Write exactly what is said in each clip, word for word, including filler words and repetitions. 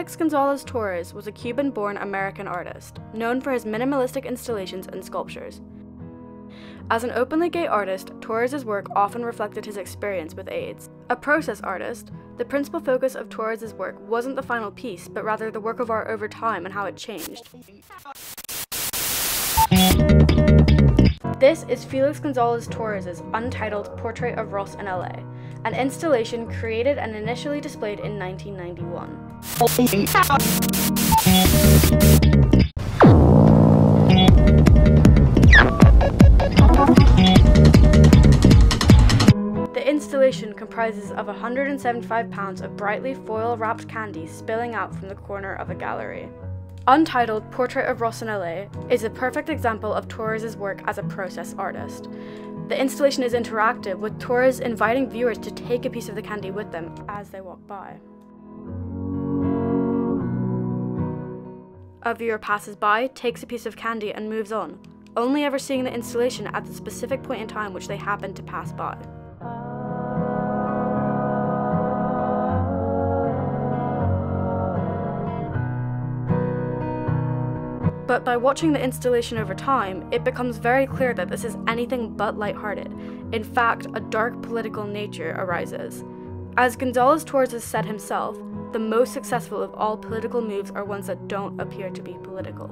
Felix Gonzalez-Torres was a Cuban-born American artist, known for his minimalistic installations and sculptures. As an openly gay artist, Torres' work often reflected his experience with AIDS. A process artist, the principal focus of Torres' work wasn't the final piece, but rather the work of art over time and how it changed. This is Felix Gonzalez-Torres' Untitled Portrait of Ross in L A, an installation created and initially displayed in nineteen ninety-one. The installation comprises of one hundred seventy-five pounds of brightly foil-wrapped candy spilling out from the corner of a gallery. Untitled Portrait of Ross in L A is a perfect example of Torres' work as a process artist. The installation is interactive, with Torres inviting viewers to take a piece of the candy with them as they walk by. A viewer passes by, takes a piece of candy, and moves on, only ever seeing the installation at the specific point in time which they happen to pass by. But by watching the installation over time, it becomes very clear that this is anything but lighthearted. In fact, a dark political nature arises. As Gonzalez-Torres has said himself, the most successful of all political moves are ones that don't appear to be political.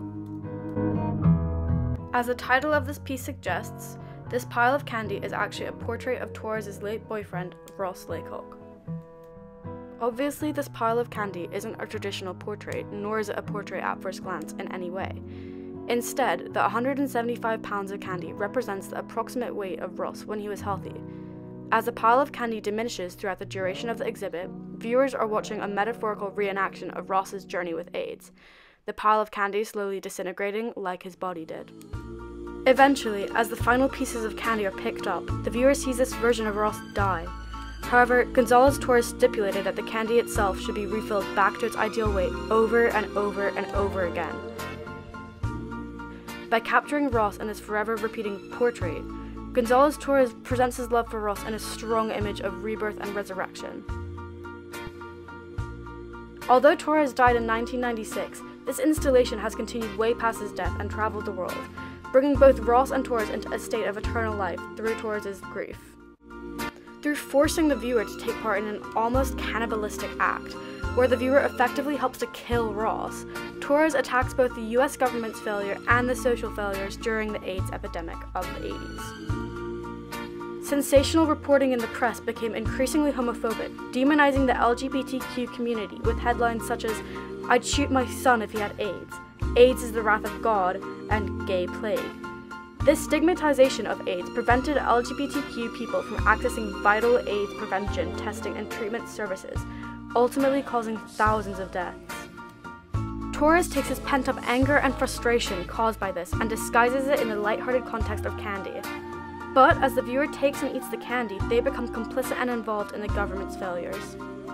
As the title of this piece suggests, this pile of candy is actually a portrait of Torres' late boyfriend, Ross Laycock. Obviously, this pile of candy isn't a traditional portrait, nor is it a portrait at first glance in any way. Instead, the one hundred seventy-five pounds of candy represents the approximate weight of Ross when he was healthy. As the pile of candy diminishes throughout the duration of the exhibit, viewers are watching a metaphorical reenaction of Ross's journey with AIDS, the pile of candy slowly disintegrating like his body did. Eventually, as the final pieces of candy are picked up, the viewer sees this version of Ross die. However, Gonzalez-Torres stipulated that the candy itself should be refilled back to its ideal weight over and over and over again. By capturing Ross in this forever repeating portrait, Gonzalez-Torres presents his love for Ross in a strong image of rebirth and resurrection. Although Torres died in nineteen ninety-six, this installation has continued way past his death and traveled the world, bringing both Ross and Torres into a state of eternal life through Torres' grief. Through forcing the viewer to take part in an almost cannibalistic act, where the viewer effectively helps to kill Ross, Torres attacks both the U S government's failure and the social failures during the AIDS epidemic of the eighties. Sensational reporting in the press became increasingly homophobic, demonizing the L G B T Q community with headlines such as, "I'd shoot my son if he had AIDS," "AIDS is the wrath of God," and "gay plague." This stigmatization of AIDS prevented L G B T Q people from accessing vital AIDS prevention, testing, and treatment services, ultimately causing thousands of deaths. Torres takes his pent-up anger and frustration caused by this and disguises it in the lighthearted context of candy. But as the viewer takes and eats the candy, they become complicit and involved in the government's failures.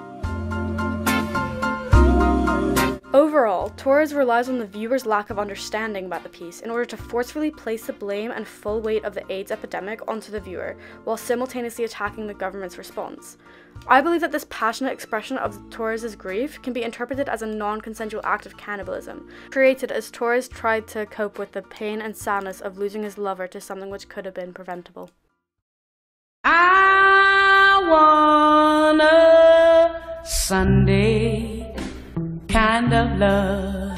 Overall, Torres relies on the viewer's lack of understanding about the piece in order to forcefully place the blame and full weight of the AIDS epidemic onto the viewer, while simultaneously attacking the government's response. I believe that this passionate expression of Torres' grief can be interpreted as a non-consensual act of cannibalism, created as Torres tried to cope with the pain and sadness of losing his lover to something which could have been preventable. I want a Sunday kind of love,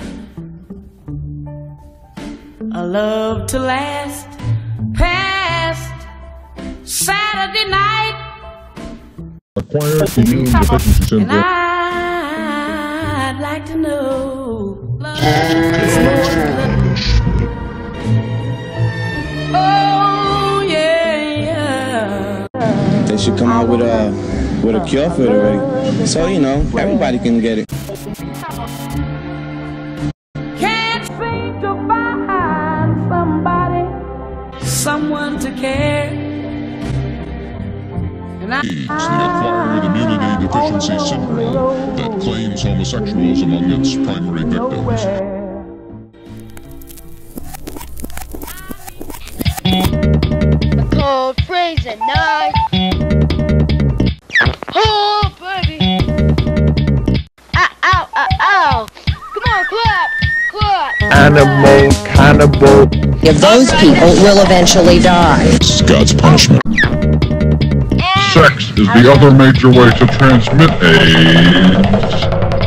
a love to last past Saturday night, acquired immune deficiency syndrome. and I'd like to know love is more than oh yeah, yeah. They should come out with a with a cure for it already, so you know everybody can get it. Can't seem to find somebody, someone to care. And I, AIDS, the acquired immunity deficiency syndrome that claims homosexuals among its primary victims. A cold freezing night. Oh, baby. Ow, ow, ow, ow. animal, cannibal. If those people will eventually die. This is God's punishment. Sex is the other major way to transmit AIDS.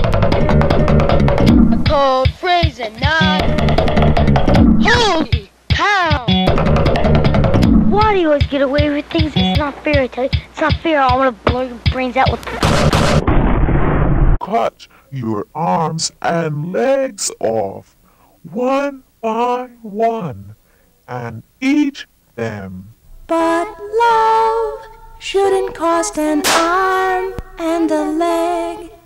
A cold freezing night. Holy cow! Why do you always get away with things? It's not fair, I tell you. It's not fair. I want to blow your brains out with... Cut your arms and legs off, one by one, and eat them. But love shouldn't cost an arm and a leg.